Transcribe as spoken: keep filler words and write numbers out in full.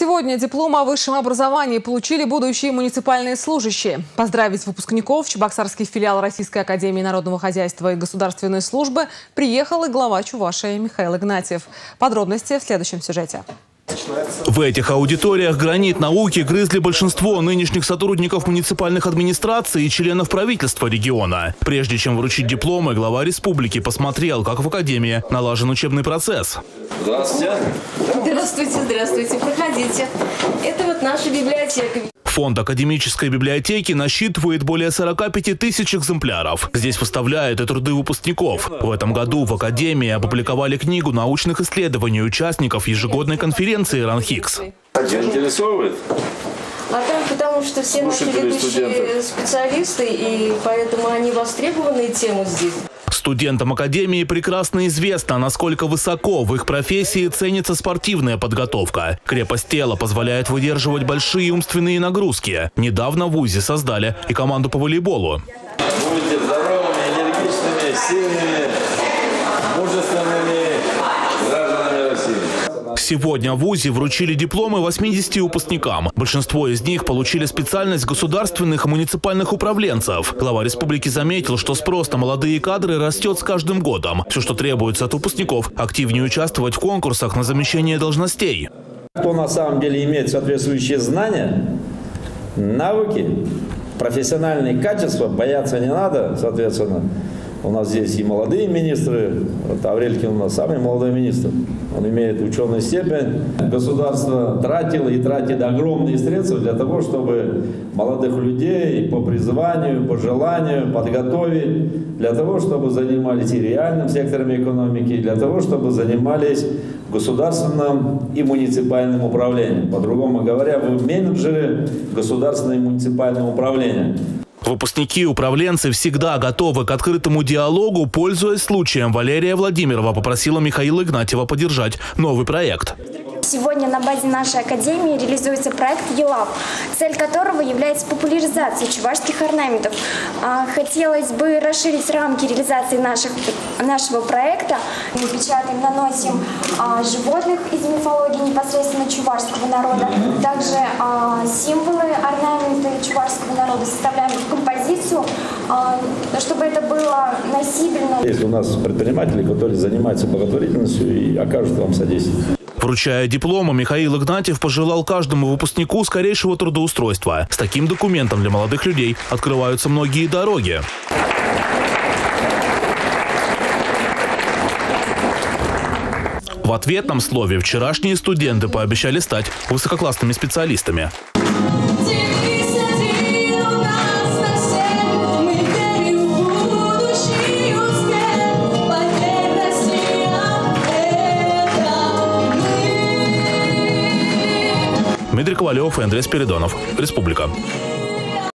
Сегодня диплом о высшем образовании получили будущие муниципальные служащие. Поздравить выпускников в Чебоксарский филиал Российской академии народного хозяйства и государственной службы приехал и глава Чувашии Михаил Игнатьев. Подробности в следующем сюжете. В этих аудиториях гранит науки грызли большинство нынешних сотрудников муниципальных администраций и членов правительства региона. Прежде чем вручить дипломы, глава республики посмотрел, как в академии налажен учебный процесс. Здравствуйте. Здравствуйте, здравствуйте. Проходите. Это вот наша библиотека. Фонд академической библиотеки насчитывает более сорока пяти тысяч экземпляров. Здесь выставляют и труды выпускников. В этом году в академии опубликовали книгу научных исследований участников ежегодной конференции РАНХИКС. Интересует? А там потому что все наши ведущие специалисты, и поэтому они востребованные тему здесь. Студентам академии прекрасно известно, насколько высоко в их профессии ценится спортивная подготовка. Крепость тела позволяет выдерживать большие умственные нагрузки. Недавно в вузе создали и команду по волейболу. Будете здоровыми, энергичными, сильными, мужественными гражданами России. Сегодня в вузе вручили дипломы восьмидесяти выпускникам. Большинство из них получили специальность государственных и муниципальных управленцев. Глава республики заметил, что спрос на молодые кадры растет с каждым годом. Все, что требуется от выпускников, активнее участвовать в конкурсах на замещение должностей. Кто на самом деле имеет соответствующие знания, навыки, профессиональные качества, бояться не надо, соответственно. У нас здесь и молодые министры. Вот Аврелькин у нас самый молодой министр. Он имеет ученую степень. Государство тратило и тратит огромные средства для того, чтобы молодых людей по призванию, по желанию подготовить, для того, чтобы занимались и реальным сектором экономики, и для того, чтобы занимались государственным и муниципальным управлением. По-другому говоря, вы менеджеры государственного и муниципального управления. Выпускники и управленцы всегда готовы к открытому диалогу. Пользуясь случаем, Валерия Владимирова попросила Михаила Игнатьева поддержать новый проект. Сегодня на базе нашей академии реализуется проект ЕЛАБ, цель которого является популяризация чувашских орнаментов. Хотелось бы расширить рамки реализации наших, нашего проекта. Мы печатаем, наносим животных из мифологии непосредственно чувашского народа. Также символы, орнаменты чувашского народа составляем в композицию, чтобы это было носибельно. Есть у нас предприниматели, которые занимаются благотворительностью и окажут вам содействие. Вручая дипломы, Михаил Игнатьев пожелал каждому выпускнику скорейшего трудоустройства. С таким документом для молодых людей открываются многие дороги. В ответном слове вчерашние студенты пообещали стать высококлассными специалистами. Дмитрий Ковалев и Андрей Спиридонов. Республика.